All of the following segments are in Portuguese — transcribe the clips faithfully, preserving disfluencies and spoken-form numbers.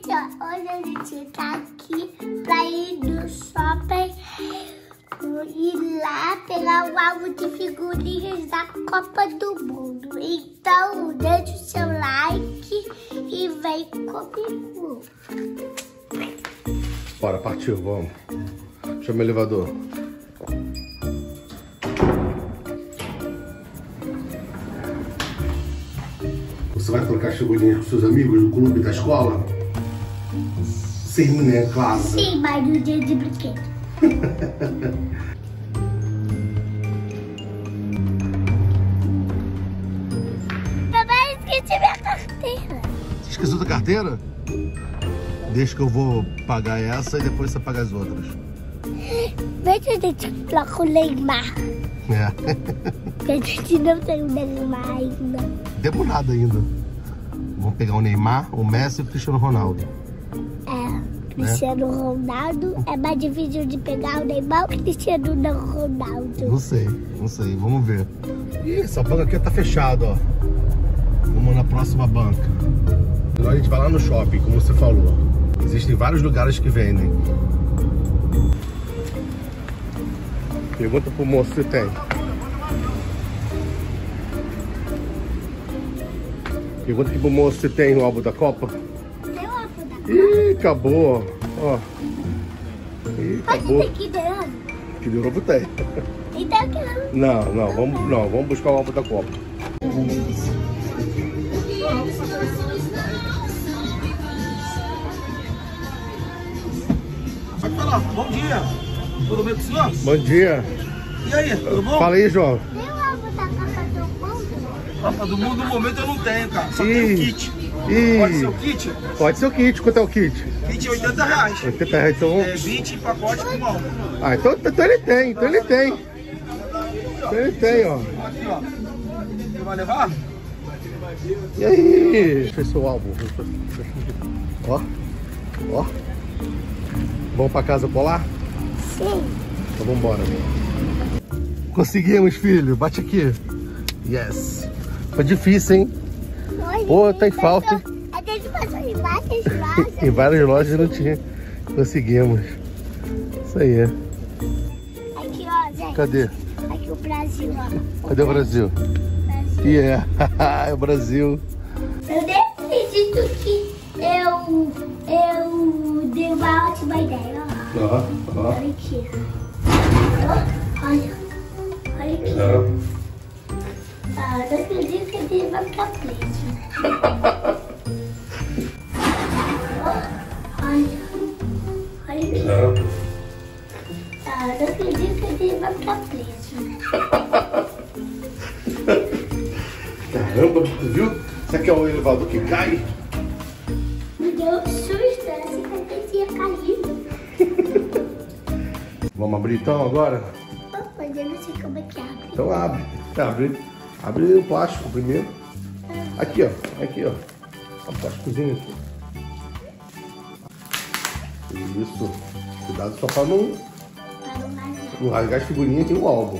gente, ó, hoje a gente tá aqui pra ir no shopping e lá pegar o álbum de figurinhas da Copa do Mundo. Então, deixa o seu like e vem comigo. Bora, partiu, vamos. Chama o elevador. Você vai trocar figurinhas com seus amigos no clube da escola? Sim, né? Claro. Sim, mas no dia de brinquedo. Papai, esqueci minha carteira. Você esqueceu da carteira? Deixa que eu vou pagar essa e depois você paga as outras. Vê se a gente troca o Neymar. É. Porque a gente não tem o Neymar ainda. Demos nada ainda. Vamos pegar o Neymar, o Messi e o Cristiano Ronaldo. É, Cristiano é. Ronaldo é mais difícil de pegar o Neymar ou o Cristiano Ronaldo? Não sei, não sei, vamos ver. Ih, essa banca aqui tá fechada, ó. Vamos na próxima banca. Agora a gente vai lá no shopping, como você falou. Existem vários lugares que vendem. Pergunta pro moço se tem. Pergunta aqui pro moço se tem o álbum da Copa. Tem o álbum da Copa? Ih, acabou, ó. Ih, acabou. Pode ter que der. Que de novo tem. Então que não. Não, não, vamos, não, vamos buscar o álbum da Copa. Pode falar, bom dia. Tudo bem com o senhor? Bom dia. E aí, tudo bom? Fala aí, João. tem o álbum da Copa do Mundo? Copa do Mundo, no momento eu não tenho, cara. Só Ih. tenho kit. Ih. Pode ser o kit? Pode ser o kit. Quanto é o kit? Kit é oitenta reais. oitenta reais, então... É vinte pacotes com álbum. Ah, então, então ele tem, então ele tem. Então ele tem, ó. Aqui, ó. Você vai levar? E aí? Deixa eu ver seu álbum. Ó. Ó. Vamos pra casa colar? Sim. Então vamos embora. Conseguimos, filho. Bate aqui. Yes. Foi difícil, hein? Olha, Pô, tem falta. A gente passou em várias lojas. Em várias lojas não tinha. Conseguimos. Isso aí. Aqui, ó, gente. Cadê? Aqui o Brasil, ó. Cadê o Brasil? Brasil. E é. É o Brasil. Eu nem acredito que eu, eu dei uma ótima ideia, ó. Ó, ó. Olha aqui. Ó, olha. Olha aqui. Ah, não acredito que ele vai ficar preso. Ó, olha. Olha aqui. Ah, não acredito que ele vai ficar preso. Caramba, viu? Será que é o elevador que cai? Me deu um susto, era assim que a gente ia cair. Vamos abrir então agora? Mas eu não sei como é que abre. Então abre. Abre. Abre o plástico primeiro. Aqui, ó. Aqui, ó. O plásticozinho aqui. Isso. Cuidado só pra não, Para não rasgar. não rasgar as figurinhas aqui no álbum.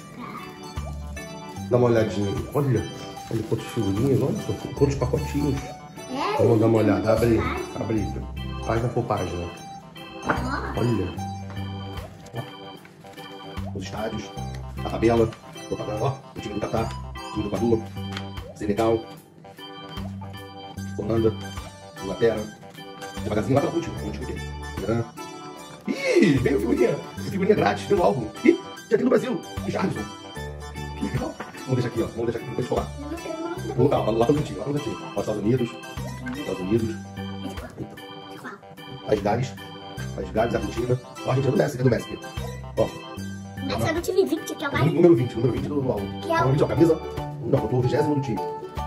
Dá uma olhadinha. Olha. Olha quantas figurinhas. Olha só. Quantos pacotinhos. É, Vamos dar uma olhada. Abre. Abre. Página por página. ó. Olha. Os estádios. A tabela. Propaganda. Ó. O time do Catar. O time do Equador. Senegal. Holanda. Inglaterra. Devagarzinho lá pela última. A última aqui. Irã. Ih, veio figurinha. Figurinha grátis pelo álbum. Ih, já tem no Brasil. Richardson. Que legal. Vamos deixar aqui, ó. Vamos deixar aqui depois de falar. Vou colocar lá pelo cantinho. Lá pelo cantinho. Ó, Estados Unidos. Estados Unidos. País de Gales. País de Gales, Argentina. Ó, a Argentina do Messi. É do Messi aqui. Ó. Essa é do time vinte, que é o mais... Número vinte, número vinte do álbum. Que é o- Número vinte, ó, camisa. Não, eu tô vigésimo do time.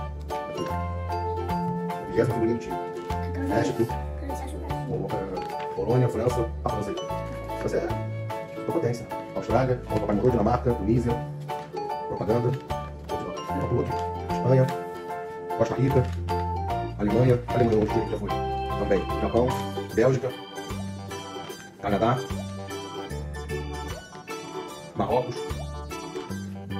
Vigésimo figurinha do time. México, Polônia, França. Ah, França aí. França é da potência. Austrália, Papai Motor, Dinamarca, Tunísia. Propaganda. Espanha. Costa Rica. Alemanha. Alemanha, onde já foi. Também. Japão. Bélgica. Canadá. Marrocos.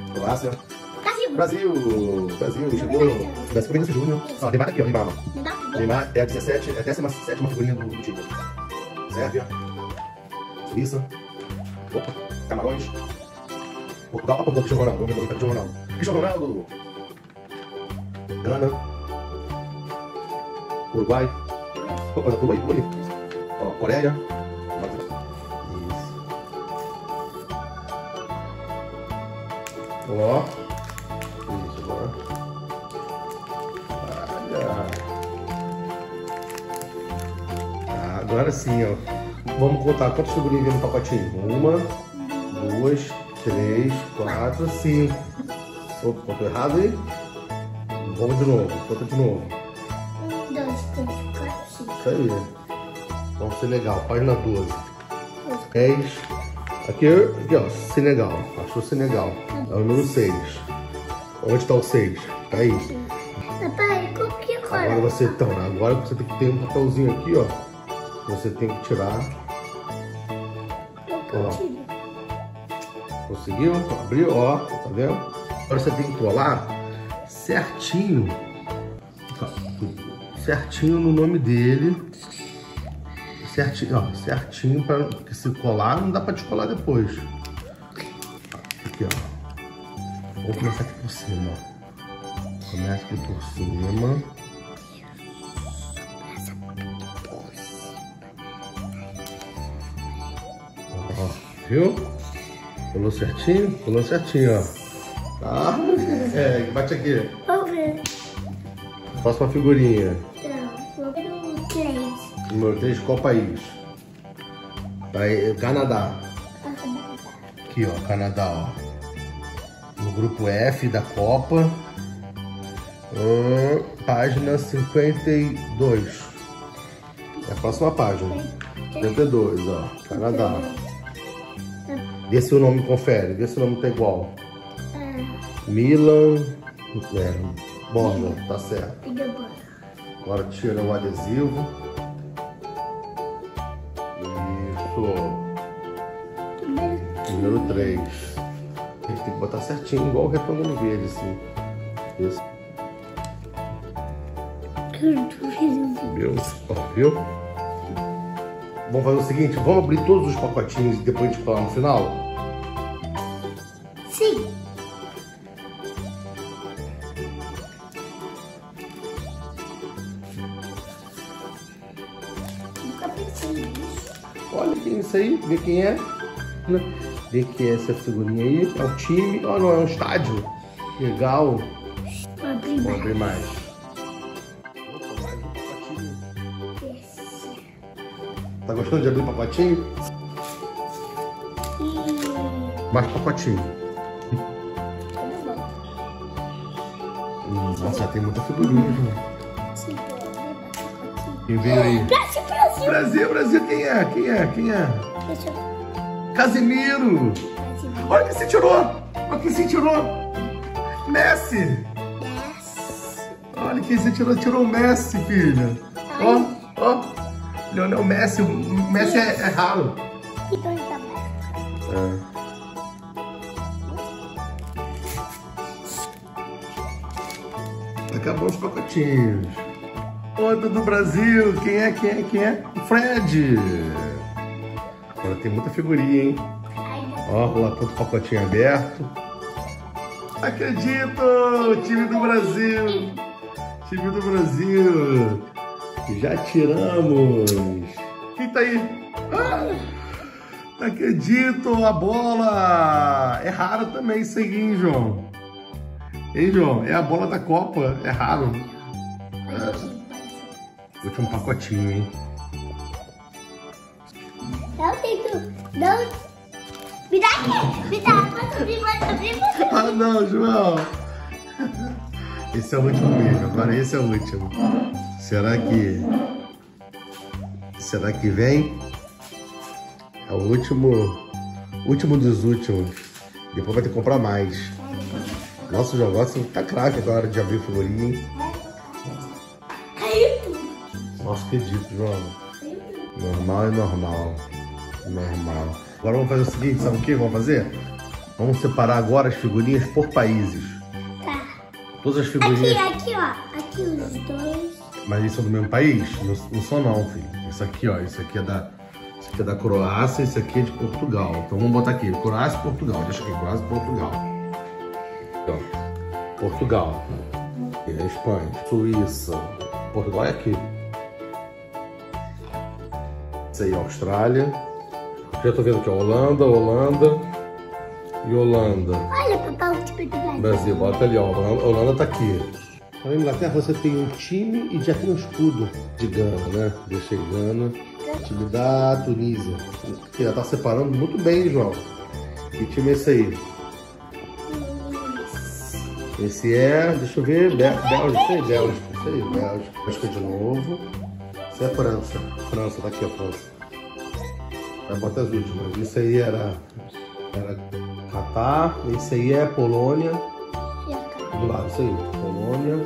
Croácia. Brasil. Brasil. Brasil. Chegou. Brasil Vinícius Júnior. Ó, tem mais aqui, ó. Neymar. Neymar é a dezessete, é a décima sétima figurinha do, do time. Sérvia. Suíça. Opa, Camarões. Portugal. Opa, Cristiano Ronaldo. Vamos ver o Cristiano Ronaldo. Cristiano Ronaldo. Gana. Uruguai. Opa, Uruguai, Uruguai. Ó, Coreia. Isso. Ó. Isso, agora. Olha. Ah, agora sim, ó. Vamos contar quantas figurinhas vem no pacotinho. Uma, duas, três, quatro, cinco. Opa, contou errado aí? Vamos de novo, conta de novo. Um, dois, três, quatro, cinco. Isso aí. Vamos Senegal, página doze. dez. Aqui, aqui ó, Senegal. Achou Senegal. É o número seis. Onde está o seis? Tá aí. Papai, qual que é agora? Agora você, então, agora você tem que ter um papelzinho aqui, ó. Você tem que tirar. Qual que eu tiro? Conseguiu? Abriu, ó. Tá vendo? Agora você tem que colar certinho. Certinho no nome dele. Certinho, ó. Certinho, para que se colar, não dá pra descolar depois. Aqui, ó. Vou começar aqui por cima, ó. Começa aqui por cima. Ó, viu? Colou certinho? Colou certinho, ó. Ah, é, bate aqui. Vamos ver. Próxima figurinha. Não, número três. Número três, qual país? Aí, Canadá. Aqui, ó, Canadá, ó. No grupo F da Copa. Hum, página cinquenta e dois. É a próxima página. cinquenta e dois, ó. Canadá. Vê se o nome confere, vê se o nome tá igual. Milan. É, Borja, tá certo. Agora tira o adesivo. Isso. Número três. A gente tem que botar certinho, igual o retângulo verde, assim. Isso. Viu? Ó, viu? Vamos fazer o seguinte, vamos abrir todos os pacotinhos e depois a gente colar no final? Sim. Nunca pensei nisso. Olha quem é isso aí, vê quem é. Vê quem é essa figurinha aí. É o time. Oh, não, é um estádio. Legal. Vou abrir Vamos mais. abrir mais. Tá gostando de abrir pacotinho? E... Mais pacotinho. Tudo bom. Hum, nossa, tem muita figurinha, João. Sim, vou abrir mais pacotinho. Quem veio aí? Brasil, Brasil. Brasil, Brasil, quem é? Quem é? Quem é? Deixa eu... Casemiro! Brasil. Olha quem se tirou! Olha quem se tirou! Messi! Yes. Olha quem se tirou, tirou o Messi, filha! Ó, ó! Lionel Messi, o Messi é, é raro. E dois da América. É. Acabou os pacotinhos. Outra do Brasil, quem é, quem é, quem é? O Fred! Agora tem muita figurinha, hein? Ó, lá todo pacotinho aberto. Acredito! Time do Brasil! Time do Brasil! Já tiramos! Quem tá aí? Ah, não acredito! A bola! É raro também isso aí, hein, João? Hein, João? É a bola da Copa. É raro. É. Último pacotinho, hein? Não tem que... Não... Me dá aqui! Me dá! Pode abrir, pode abrir, pode abrir. Ah, não, João! Esse é o último mesmo. Agora esse é o último. Será que... Será que vem? É o último... Último dos últimos. Depois vai ter que comprar mais. Nossa, o João tá craque agora de abrir figurinha, hein? Caiu tudo. Nossa, acredito, João. Normal é normal. Normal. Agora vamos fazer o seguinte, sabe o que vamos fazer? Vamos separar agora as figurinhas por países. Tá. Todas as figurinhas... Aqui, aqui, ó. Aqui os dois. Mas eles são do mesmo país? Não, não são não, filho. Isso aqui, ó, isso aqui é da, isso aqui é da Croácia, isso aqui é de Portugal. Então vamos botar aqui, Croácia e Portugal. Deixa aqui, Croácia e Portugal. Então, Portugal. Aqui é Espanha, Suíça. Portugal é aqui. Isso aí, Austrália. Já tô vendo aqui, ó, Holanda, Holanda e Holanda. Olha, papai, o time do Brasil. Brasil, bota ali, ó. A Holanda tá aqui. Na Inglaterra você tem um time e já tem um escudo de Gana, né? Deixa aí, Gana. Time da Tunísia. Que já tá separando muito bem, João. Que time é esse aí? Esse é, deixa eu ver, Bé Bélgica, isso aí, Bélgica, isso aí, Bélgica. Bélgica de novo. Isso é França. França, tá aqui a França. Vai botar as últimas. Isso aí era, era Catar. Esse aí é Polônia. Do lado, isso aí. Polônia.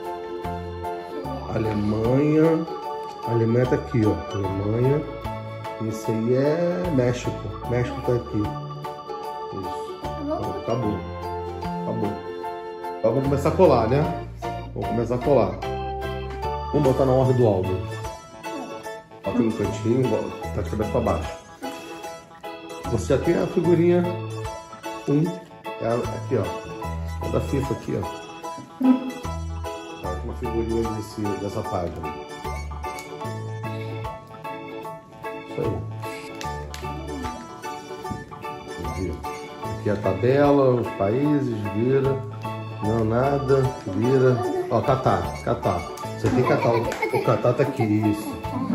Alemanha. A Alemanha tá aqui, ó. Alemanha. Esse aí é México. México tá aqui. Isso. Então, acabou. Acabou. Agora vamos começar a colar, né? Vamos começar a colar. Vamos botar na ordem do álbum. Bota no cantinho, tá de cabeça pra baixo. Você já tem a figurinha um. É aqui, ó. É da FIFA aqui, ó. Tá, uma figurinha desse, dessa página. Isso aí. Aqui é a tabela, os países, vira. Não, nada, vira. Ó, Catar, Catar. Você tem Catar. O Catar tá aqui, isso.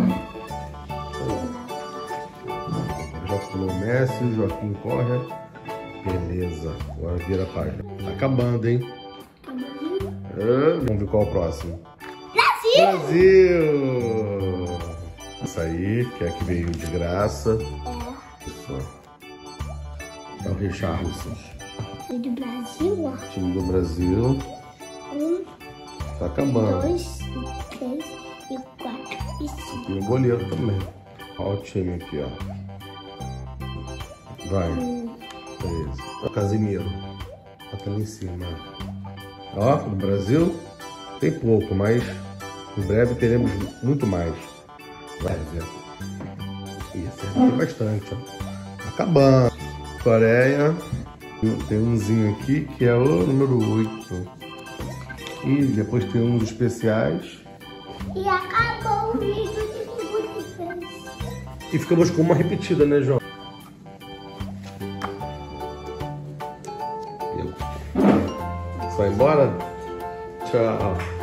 Já pulou o Messi, o Joaquim corre. Beleza, agora vira a página. Tá acabando, hein? Ah, vamos ver qual é o próximo. Brasil! Brasil! Isso aí, que é que veio de graça. Isso. É o Richarlison. É do Brasil, ó. Time do Brasil. Um, Tá acabando. dois, três, e quatro, e cinco. E o goleiro também. Olha o time aqui, ó. Vai. Três. O Casimiro. Tá lá em cima. Ó, no Brasil tem pouco, mas em breve teremos muito mais. Vai ver. Isso, tem bastante, ó. Acabando. Coreia. Tem umzinho aqui que é o número oito. E depois tem um dos especiais. E acabou o vídeo de figurinhas. E ficamos com uma repetida, né, João? Vai embora? Tchau.